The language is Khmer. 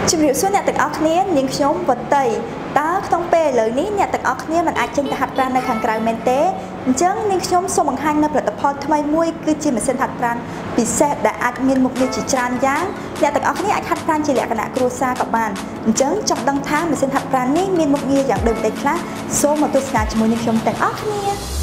ជំរាបសួរអ្នកទាំងអស់គ្នានាងខ្ញុំវត្ត័យតើក្នុងពេលឥឡូវនេះអ្នកទាំងអស់គ្នាមិនអាចចេញទៅហាត់ប្រាណនៅខាងក្រៅមែនទេអញ្ចឹងនាងខ្ញុំសូមបង្ហាញនៅផលិតផលថ្មីមួយគឺជាម៉ាស៊ីនហាត់ប្រាណពិសេសដែលអាចមានមុខងារជាច្រើនយ៉ាងអ្នកទាំងអស់គ្នាអាចហាត់ប្រាណជាលក្ខណៈគ្រួសារក៏បានអញ្ចឹងចង់ដឹងថាម៉ាស៊ីនហាត់ប្រាណនេះមានមុខងារយ៉ាងដូចម្តេចខ្លះសូមមកទស្សនាជាមួយនាងខ្ញុំទាំងអស់គ្នា